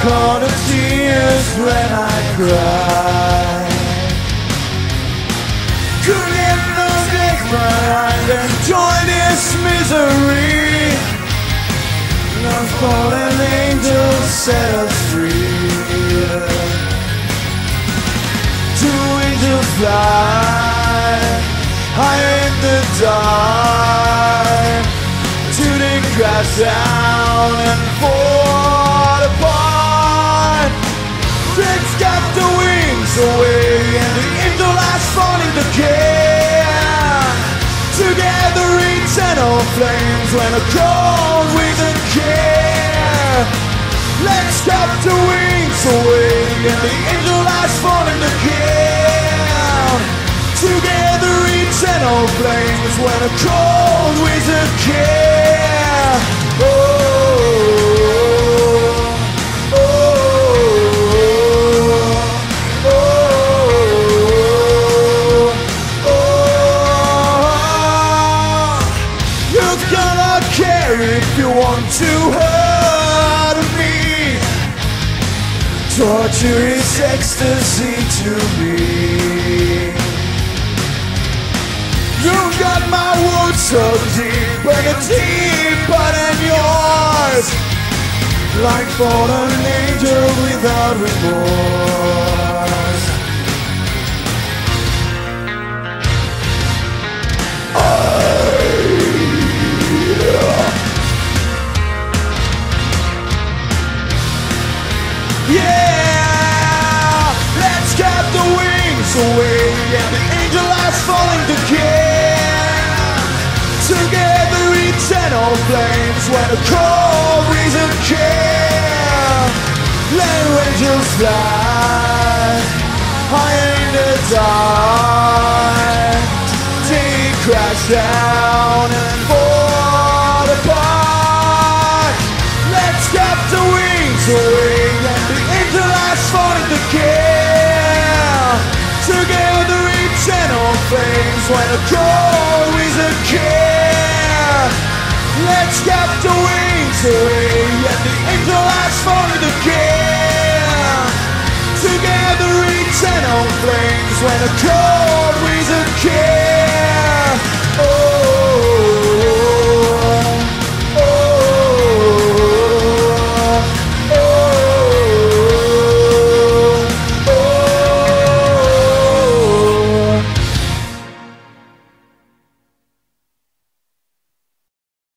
caught the tears when I cried. Couldn't get no take my mind and join this misery. The fallen angel set us free. Two angels fly higher in the dark, till they crash down and fall apart. They've got the wings away and the angel has fallen again. Together eternal flames when a cold wizard care. Let's cut the wings away and the angel has fallen again. Together eternal flames when a cold wizard care. Oh, oh, oh, oh, oh. You're gonna care if you want to hurt me. Torture is ecstasy to me. You got my wounds so deep, but it's deeper than yours. Like fallen angel without remorse. Yeah, let's get the wings away and the angel has fallen again. Together eternal flames when a cold reason care. Let angels fly high in the dark. They crash down and fall apart. Let's get the wings away and the angel has fallen again. Together eternal flames when a cold reason care. Let's get the wings away and the angel has fallen again. Together eternal flames when a cold reason care.